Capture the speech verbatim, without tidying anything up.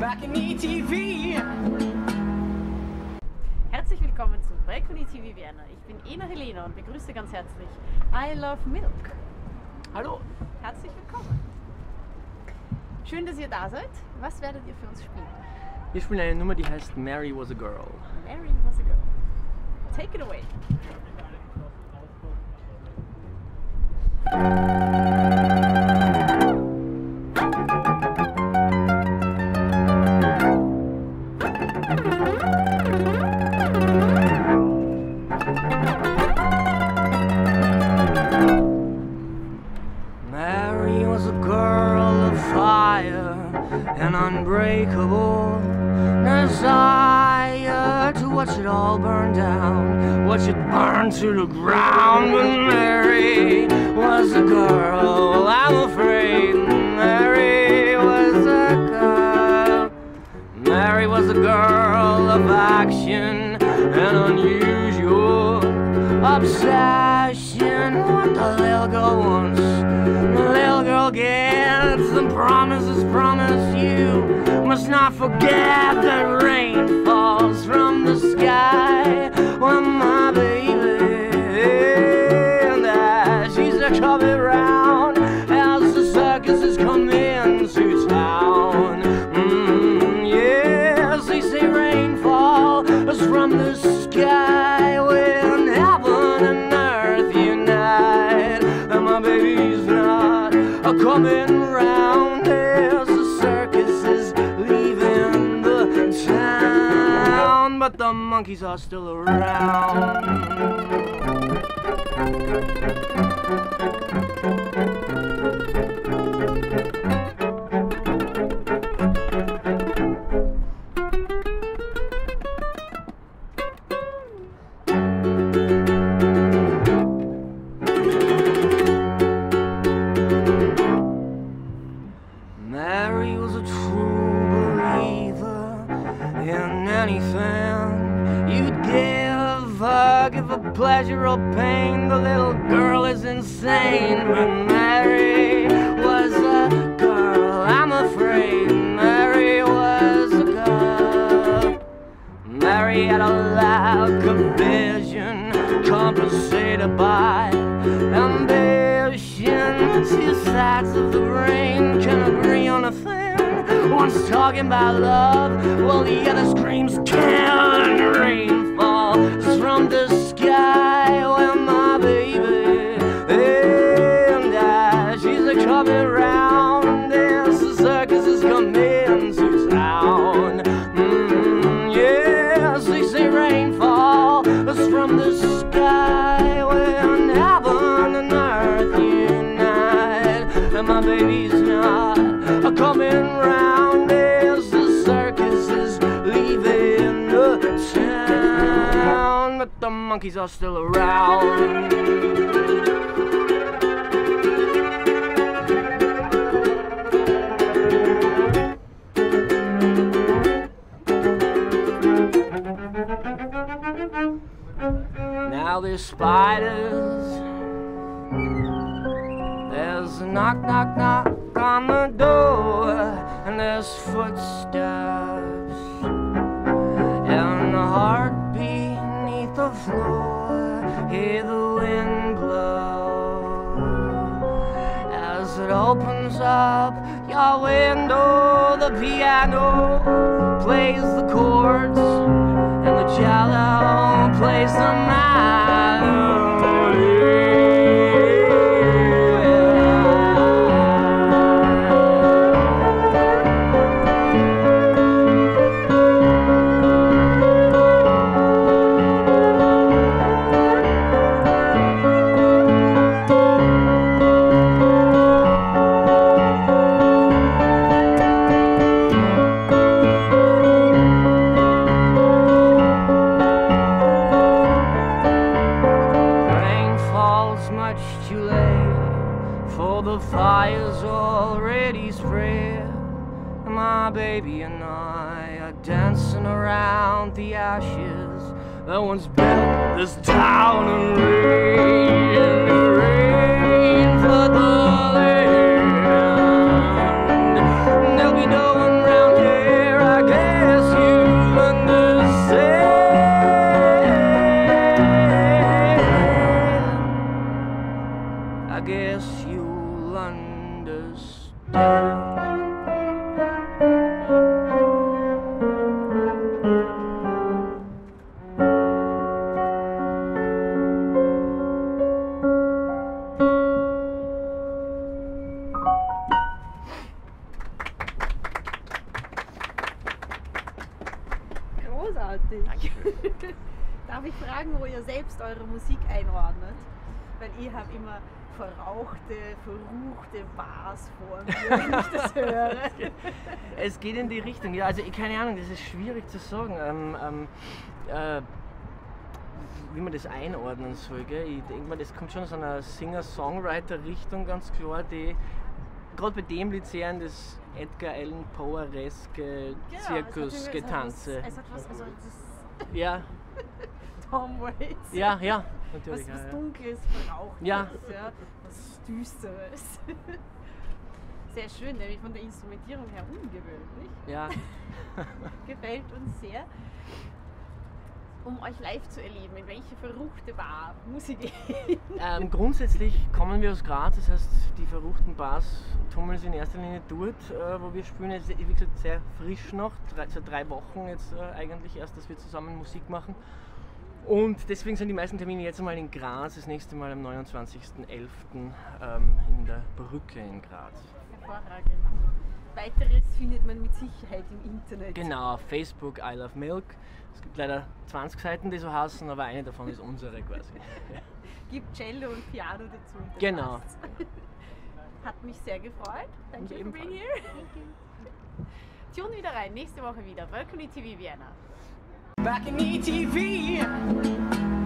BalconyTV! Herzlich willkommen zu BalconyTV Vienna. Ich bin E N A-HELENA und begrüße ganz herzlich I Love Milk. Hallo! Herzlich willkommen. Schön, dass ihr da seid. Was werdet ihr für uns spielen? Wir spielen eine Nummer, die heißt Mary Was a Girl. Mary Was a Girl. Take it away. Mary was a girl of fire and unbreakable desire to watch it all burn down, watch it burn to the ground. But Mary was a girl, I'm afraid Mary was a girl. Mary was a girl of action and unusual obsession. What the little girl wants, the little girl gets. The promises promised you must not forget that rain falls from the sky when my baby, and that she's a coming round as the circuses come into town. Mm, yes, they say rain falls from the sky when heaven and earth unite, and my baby's not a coming round as the circus is leaving the town, but the monkeys are still around. Mary was a true believer in anything you'd give her, give her pleasure or pain. The little girl is insane, but Mary was a girl, I'm afraid Mary was a girl. Mary had a lack of vision, compensated by ambition. Two sides of the brain can agree on a thing. One's talking about love, while the other screams kill. And rain falls from the sky when my baby, and I, she's a coming round as the circus is coming to town. Mm, yes, they say rain falls from the sky when heaven and earth unite, and my baby's not a coming round as the circus is leaving the town, but the monkeys are still around. Now there's spiders, there's a knock, knock, knock on the door, and there's footsteps, and a heartbeat beneath the floor. Hear the wind blow as it opens up your window. The piano plays the chords, and the cello plays the melody. The fire's already spread, and my baby and I are dancing around the ashes that once built this town. And rain, rain for the land. There'll be no one round here großartig. Danke. Darf ich fragen, wo ihr selbst eure Musik einordnet? Weil ich habe immer verrauchte, verruchte Bars vor mir, wenn ich das höre. Es geht in die Richtung, ja, also ich, keine Ahnung, das ist schwierig zu sagen, ähm, ähm, äh, wie man das einordnen soll. Gell? Ich denke mal, das kommt schon aus einer Singer-Songwriter-Richtung ganz klar, die gerade bei dem Lied sehr an das Edgar Allan Poe-eske Zirkusgetanze. Es hat was, also das Ja. Tom Waits. Ja, ja, natürlich. Was, was ja, ja. Dunkles, Verrauchtes, Ja. ja, was Düsteres. Sehr schön, nämlich von der Instrumentierung her ungewöhnlich. Ja. Gefällt uns sehr. Um euch live zu erleben, in welche verruchte Bar muss ich gehen? Ähm, grundsätzlich kommen wir aus Graz, das heißt, die verruchten Bars tummeln sich in erster Linie dort, äh, wo wir spielen. Es ist, wie gesagt, sehr frisch noch, drei, seit drei Wochen jetzt äh, eigentlich erst, dass wir zusammen Musik machen. Und deswegen sind die meisten Termine jetzt einmal in Graz, das nächste Mal am neunundzwanzigsten elften Ähm, in der Brücke in Graz. Hervorragend. Weiteres findet man mit Sicherheit im Internet. Genau, auf Facebook I Love Milk. Es gibt leider zwanzig Seiten, die so heißen, aber eine davon ist unsere quasi. Gibt Cello und Piano dazu. und das Genau. passt. Hat mich sehr gefreut. Thank you for being here. Tune wieder rein, nächste Woche wieder. BalconyTV Vienna. BalconyTV!